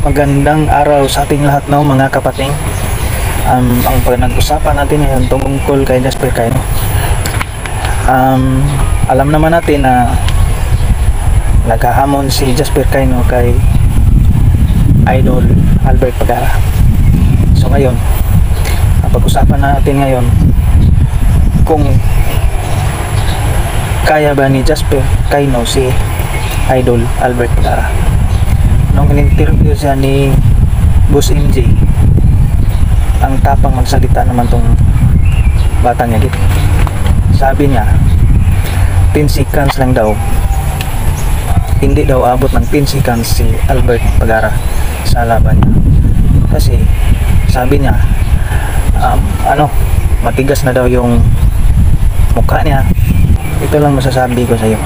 Magandang araw sa ating lahat, no, mga kapating. Ang pinag-usapan natin ngayon tungkol kay Jasper Cayno. Alam naman natin na naghahamon si Jasper Cayno kay Idol Albert Pagara. So ngayon, ang pag-usapan natin ngayon kung kaya ba ni Jasper Cayno si Idol Albert Pagara. Nung in-interview siya ni Boss MJ, ang tapang magsalita naman tong batang niya dito. Sabi niya 10 seconds lang daw, hindi daw abot ng 10 seconds si Albert Pagara sa laban niya, kasi sabi niya matigas na daw yung mukha niya. Ito lang masasabi ko sa iyo,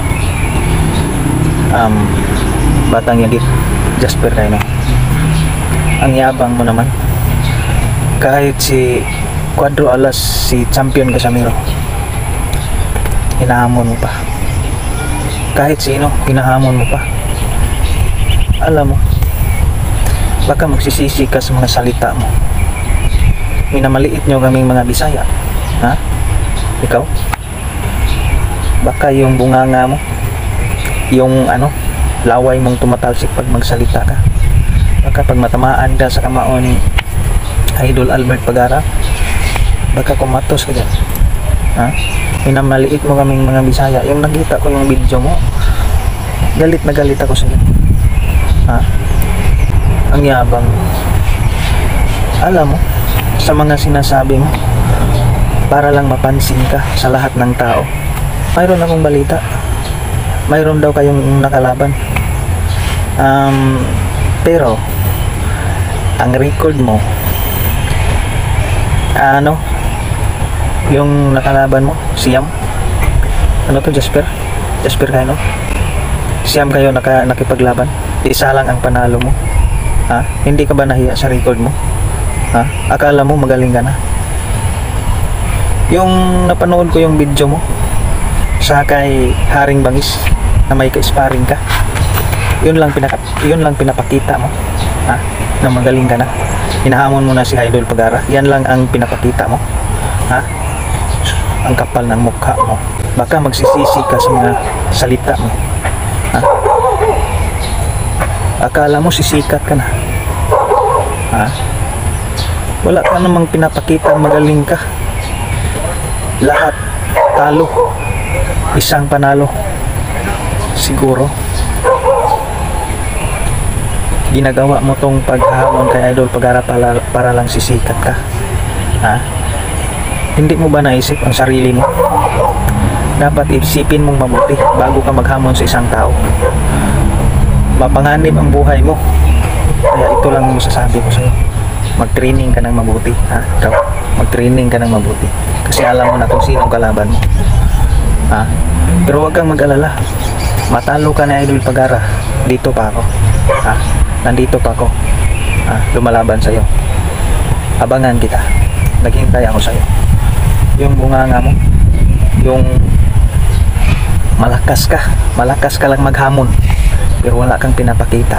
batang niya dito, Jasper Cayno, ang yabang mo naman. Kahit si Cuadro Alas, si champion Casimero, hinahamon mo pa. Kahit sino, hinahamon mo pa. Alam mo, baka magsisisi ka sa mga salita mo. Minamaliit nyo kaming mga Bisaya, ha? Ikaw, baka yung bunganga mo, yung laway mong tumatalsik pag magsalita ka, baka pag matamaan ka sa kamao ni Idol Albert Pagara, baka kumatos ka dyan, ha? Minamaliit mo kaming mga Bisaya. Yung nakita ko yung video mo, galit na galit ako sa iyo, ha? Ang yabang. Alam mo, sa mga sinasabi mo para lang mapansin ka sa lahat ng tao, mayroon akong balita, mayroon daw kayong nakalaban. Pero ang record mo, yung nakalaban mo, Siam, Jasper Cayno, Siam kayo nakipaglaban, isa lang ang panalo mo, ha? Hindi ka ba nahiya sa record mo, ha? Akala mo magaling ka na? Yung napanood ko yung video mo sa kay Haring Bangis na may ka-sparring ka, yun lang pinapakita mo, ha? Na magaling ka na. Hinahamon mo na si Idol Pagara, yan lang ang pinapakita mo, ha? Ang kapal ng mukha mo. Baka magsisisi ka sa mga salita mo, ha? Akala mo sisikat ka na, ha? Wala ka namang pinapakita magaling ka. Lahat talo, isang panalo. Siguro ginagawa mo tong paghamon kay Idol Pagara para lang sisikat ka, ha? Hindi mo ba naisip ang sarili mo? Dapat isipin mong mabuti bago ka maghamon sa isang tao. Mapanganib ang buhay mo. Kaya ito lang ang masasabi ko sa'yo, mag-training ka ng mabuti, ha? Ikaw, mag-training ka ng mabuti, kasi alam mo na kung sinong kalaban mo, ha? Pero huwag kang mag-alala, matalo ka ni Idol Pagara, dito pa ako, ha? Nandito pa ako, ha? Lumalaban sa'yo. Abangan kita, naghintay ako sa'yo. Yung bunganga mo, yung malakas ka lang maghamon, pero wala kang pinapakita.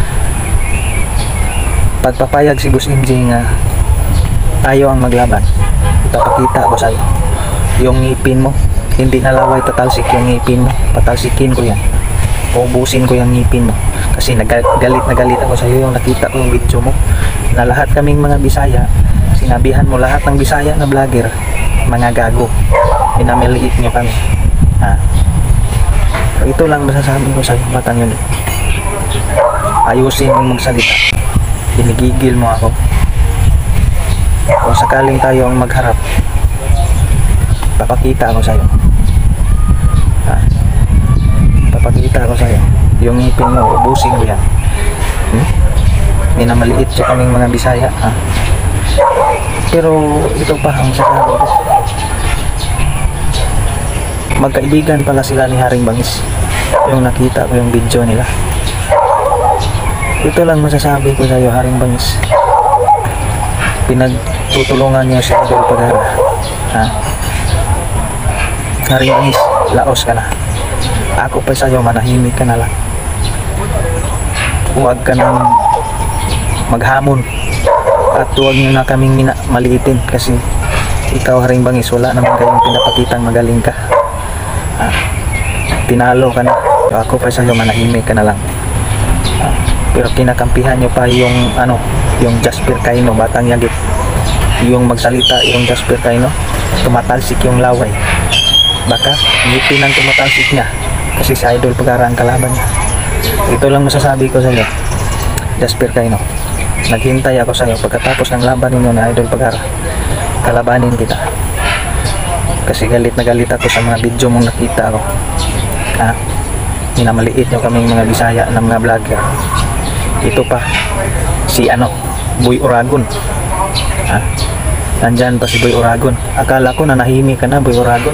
Pagpapayag si Boss MJ nga tayo ang maglaban, ipapakita ko sa'yo. Yung ngipin mo, hindi na laway tatalsik yung ngipin mo, patalsikin ko yan, ubusin ko yung ngipin mo. Kasi galit na galit ako sa'yo. Yung nakita ko yung video mo na lahat kaming mga Bisaya, sinabihan mo lahat ng Bisaya na vlogger mga gago, minamaliit nyo kami, ha? So, ito lang masasabi ko sa'yo, batang yun. Ayusin mong magsalita, binigigil mo ako. Kung sakaling tayo ang magharap, papakita ako sa'yo, ha? Papakita ako sa'yo. Yung ngipin mo, ubusin ko yan, minamaliit siya kaming mga Bisaya, ha? Pero ito pa ang sasabi ko, magkaibigan pala sila ni Haring Bangis. Yung nakita ko yung video nila. Ito lang masasabi ko sa iyo, Haring Bangis, pinagtutulungan niya si Idol Pagara, ha? Haring Bangis, laos ka na. Ako pa sa iyo, manahimik ka na lang. Huwag ka nang maghamon. At huwag nyo na kaming maliitin kasi ikaw Haring Bangis, wala naman kayong pinapakitang magaling ka. Tinalo ka na. Ako pa sa'yo, manahimik ka na lang. Pero kinakampihan nyo pa yung yung Jasper Cayno, batang yagit. Yung magsalita yung Jasper Cayno, tumatalsik yung laway. Baka ngipin ang tumatalsik niya kasi si Idol Pagara ang kalaban niya. Ito lang masasabi ko sa iyo, Jasper Cayno. Naghintay ako sa iyo pagkatapos ng laban ninyo na Idol Pagara. Kalabanin kita. Kasi galit na galit ako sa mga video mong nakita ko. Minamaliit nyo kaming mga Bisaya na mga vlogger. Ito pa si Boy Uragon. Nandyan pa si Boy Uragon. Akala ko na nahimik ka na, Boy Uragon.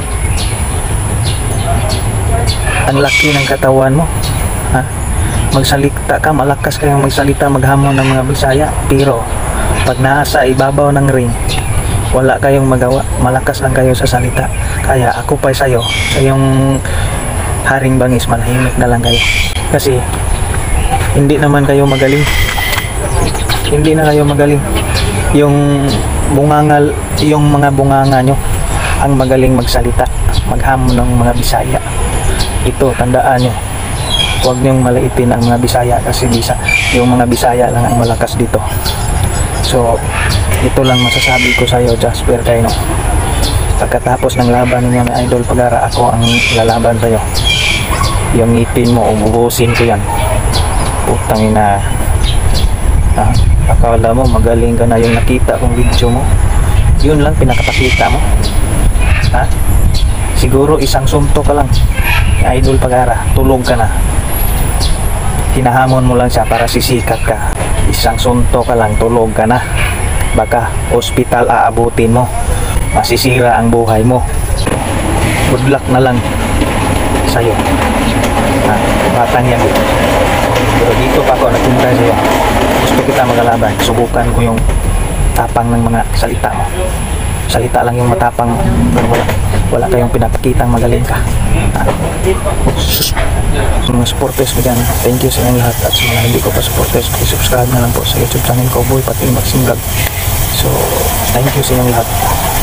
Ang laki ng katawan mo. Magsalita ka, malakas kayong magsalita, maghamon ng mga Bisaya. Pero pag nasa ibabaw ng ring, wala kayong magawa, malakas lang kayo sa salita. Kaya ako pa sa'yo, sa yung Haring Bangis, manahimik na lang kayo. Kasi hindi naman kayo magaling. Hindi na kayo magaling. Yung bungangal, yung mga bunganga nyo ang magaling magsalita, maghamon ng mga Bisaya. Ito, tandaan nyo, huwag nyong malaitin ang mga Bisaya kasi yung mga Bisaya lang ang malakas dito. So ito lang masasabi ko sa iyo, Jasper Cayno. Pagkatapos ng laban ninyo na Idol Pagara, ako ang lalaban sa iyo. Yung ngipin mo, ububusin ko yan. Putang ina. Akala mo magaling ka na, yung nakita kong video mo, yun lang pinakapakita mo. Siguro isang sunto ka lang, Idol Pagara, tulog ka na. Hinahamon mo lang siya para sisikat ka. Isang sunto ka lang, tulog ka na. Baka hospital aabutin mo, masisira ang buhay mo. Good luck na lang sa'yo, batang yan. Pero dito pa ako nagpunta sa'yo. Gusto kita magalaban, subukan ko yung tapang ng mga salita mo. Salita lang yung matapang, pero wala kayong pinapakitang magaling ka. Mga supporters ko dyan, thank you sa inyong lahat. At sa mga hindi ko pa supporters, subscribe na lang po sa YouTube channel ko, Boy Pating Maxing Vlog. So thank you sa inyong lahat.